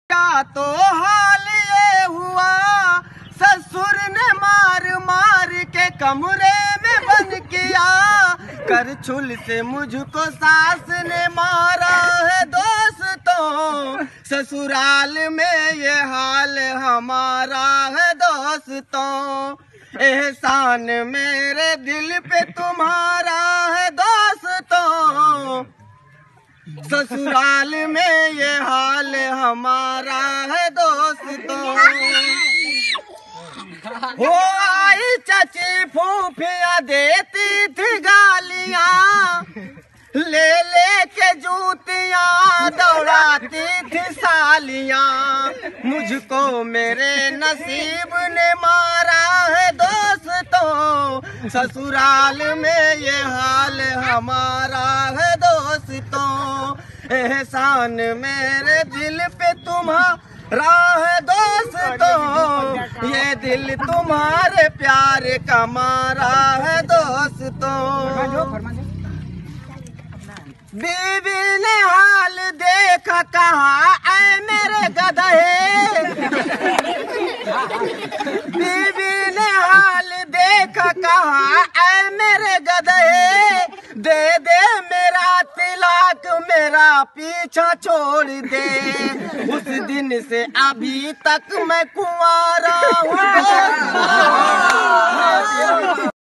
क्या तो हाल ये हुआ, ससुर ने मार मार के कमरे में बंद किया, करछुल से मुझको सास ने मारा है दोस्तों, ससुराल में ये हाल हमारा है दोस्तों, एहसान मेरे दिल पे तुम्हारा है दोस्तों, ससुराल में ये हाल हमारा है दोस्तों। हो आई चाची फूफिया देती थी गालियां, ले ले के जूतियां दौड़ाती थी सालियां, मुझको मेरे नसीब ने मारा है दोस्तों, ससुराल में ये हाल हमारा है दोस्तों, एहसान मेरे दिल पे तुम्हारा है दोस्तों, ये दिल तुम्हारे प्यार का मारा है दोस्तों। बीवी ने हाल देखा कहा ऐ मेरे गधे, बीवी ने हाल देखा कहा ऐ मेरे गधे, दे दे मेरा तिलक मेरा पीछा छोड़ दे, उस दिन से अभी तक मैं कुंवारा हूँ।